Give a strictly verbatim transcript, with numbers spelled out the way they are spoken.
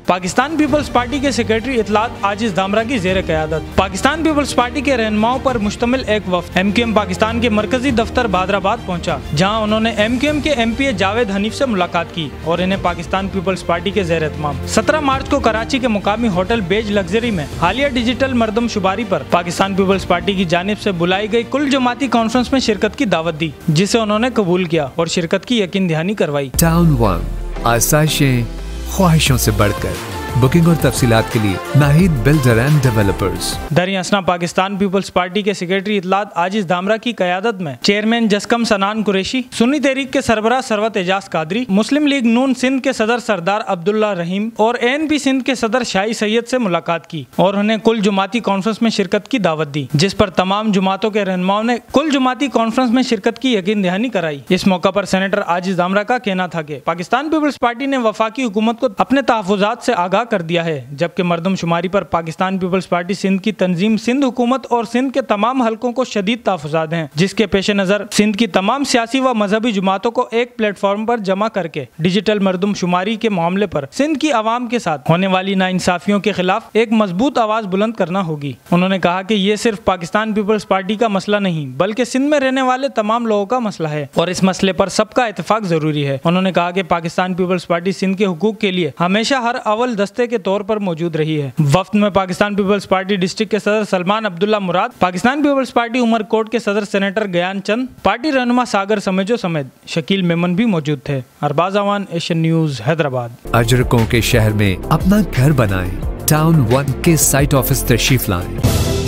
Pakistan People's Party के secretary इत्तलात आजिज दामरा की जेर क़यादत। पाकिस्तान पीपल्स पार्टी के रहनुमाओं पर मुश्तमिल एक वफ्द एम क्यू एम पाकिस्तान के मरकजी दफ्तर बहादराबाद पहुंचा, जहां उन्होंने एम क्यू एम के M P A Javed Hanif से मुलाकात की और इन्हें पाकिस्तान पीपल्स पार्टी के ज़ेर एहतमाम सत्रह मार्च को कराची के मुकामी होटल बेज लग्जरी में हालिया डिजिटल मरदमशुमारी पर पाकिस्तान पीपल्स पार्टी की जानिब से बुलाई गई कुल जमाती कॉन्फ्रेंस में शिरकत की दावत दी, जिसे उन्होंने कबूल किया और शिरकत की यकीन दहानी करवाई। टाउन वन, आसाइशें ख्वाहिशों से बढ़कर। बुकिंग और तफसीलात के लिए नाहिद बिल्डर एंड डेवलपर्स। दरियासना पाकिस्तान पीपल्स पार्टी के सेक्रेटरी इत्तलात आजिज दामरा की क़यादत में चेयरमैन जस्कम सनान कुरैशी, सुन्नी तहरीक के सरबराह सरवत एजाज कादरी, मुस्लिम लीग नून सिंध के सदर सरदार अब्दुल्ला रहीम और ए एन पी सिंध के सदर शाही सैयद से मुलाकात की और उन्हें कुल जुमाती कॉन्फ्रेंस में शिरकत की दावत दी, जिस पर तमाम जुमातों के रहनुमाओं ने कुल जुमाती कॉन्फ्रेंस में शिरकत की यकीन दहानी कराई। इस मौका पर सेनेटर आजिज दामरा का कहना था कि पाकिस्तान पीपल्स पार्टी ने वफाकी हुकूमत को अपने तहफ़्फ़ुज़ात से आगाह कर दिया है, जबकि मरदमशुमारी पर पाकिस्तान पीपल्स पार्टी सिंध की तंजीम सिंध हुकूमत और सिंध के तमाम हलकों को शदीद तहफ़्फ़ुज़ात हैं, जिसके पेश नज़र सिंध की तमाम सियासी व मजहबी जमातों को एक प्लेटफॉर्म पर जमा करके डिजिटल मरदमशुमारी के मामले पर सिंध की आवाम के साथ होने वाली नाइंसाफियों के खिलाफ एक मजबूत आवाज़ बुलंद करना होगी। उन्होंने कहा कि ये सिर्फ पाकिस्तान पीपल्स पार्टी का मसला नहीं, बल्कि सिंध में रहने वाले तमाम लोगों का मसला है और इस मसले पर सबका इत्तेफाक जरूरी है। उन्होंने कहा कि पाकिस्तान पीपल्स पार्टी सिंध के हुकूक के लिए हमेशा हर अव्वल दस्ते के तौर पर मौजूद रही है। वफ्द में पाकिस्तान पीपल्स पार्टी डिस्ट्रिक्ट के सदर सलमान अब्दुल्ला मुराद, पाकिस्तान पीपल्स पार्टी उमरकोट के सदर सेनेटर गयान चंद, पार्टी रहनुमा सागर समेजो समेत शकील मेमन भी मौजूद थे। Arbaz Awan, Asian News, Hyderabad. अजरकों के शहर में अपना घर बनाएं, टाउन वन के साइट ऑफिस तशरीफ लाएं।